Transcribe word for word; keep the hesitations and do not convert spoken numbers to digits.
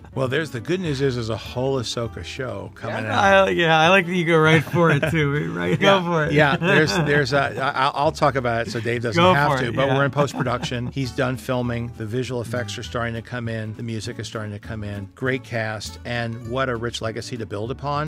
Well, there's the good news is there's a whole Ahsoka show coming yeah, out. I, yeah, I like that you go right for it too. Right, yeah, go for it. Yeah, there's there's a, I, I'll talk about it so Dave doesn't Go have for to. it, But yeah. we're in post production. He's done filming. The visual effects are starting to come in. The music is starting to come in. Great cast, and what a rich legacy to build upon.